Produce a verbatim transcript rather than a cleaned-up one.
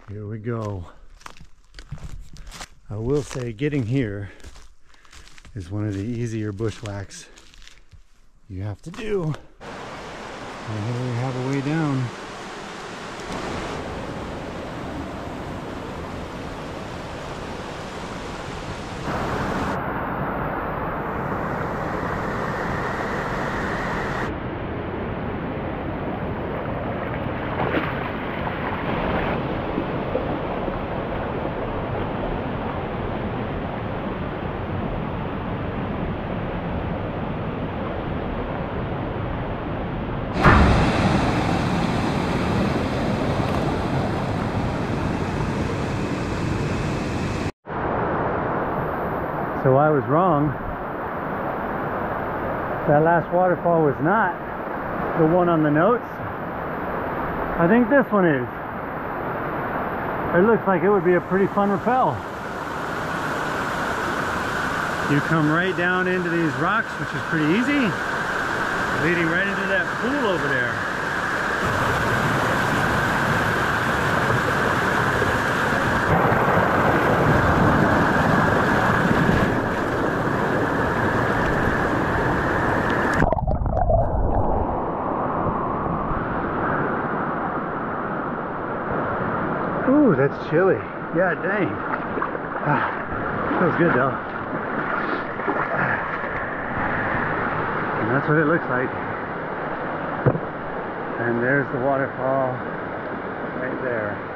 Here we go. I will say getting here is one of the easier bushwhacks you have to do. And here we have a way down. So I was wrong. That last waterfall was not the one on the notes. I think this one is. It looks like it would be a pretty fun rappel. You come right down into these rocks, which is pretty easy, leading right into that pool over there. Ooh, that's chilly. Yeah, dang. Ah, feels good though. And that's what it looks like. And there's the waterfall right there.